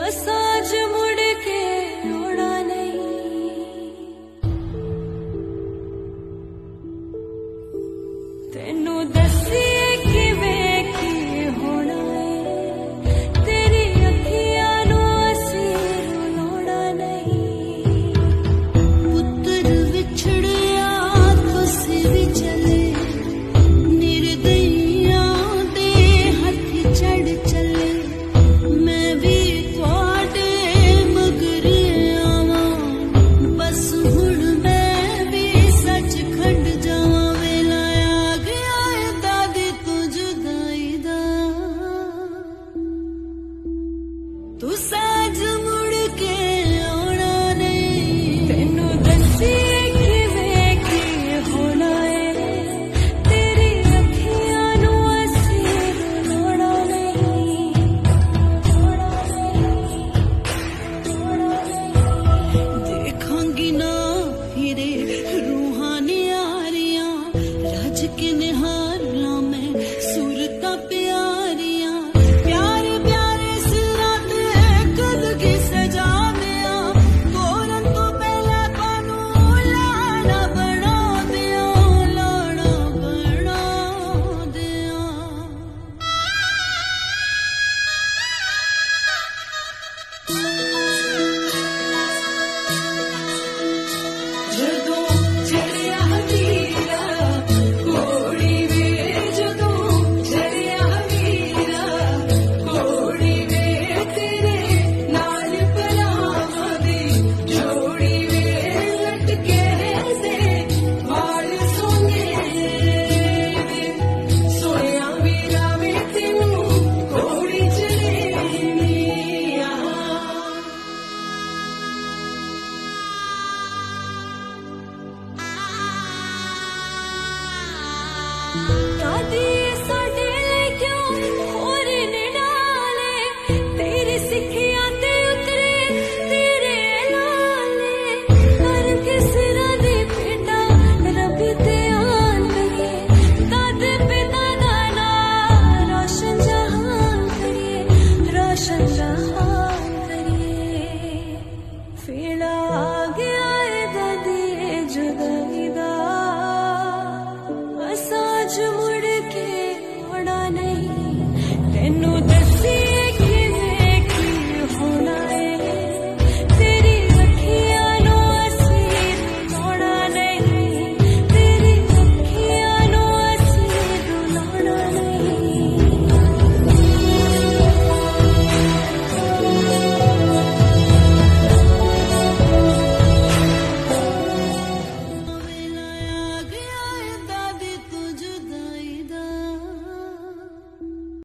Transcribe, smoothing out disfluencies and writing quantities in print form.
साज मुड़ के उड़ा नहीं, तेनू दसिए किवें की होना है, तेरी अखियां नू असी रुलाउणा नहीं। पुत्तर विछड़िया तुसी भी चले, निर्दयियां दे हथ चढ़ चले। मैं भी तुहाडे मगर आवां, बस हुण मैं भी सचखंड जावां। वेला आ गया है दादी तू जुदाई दा, तू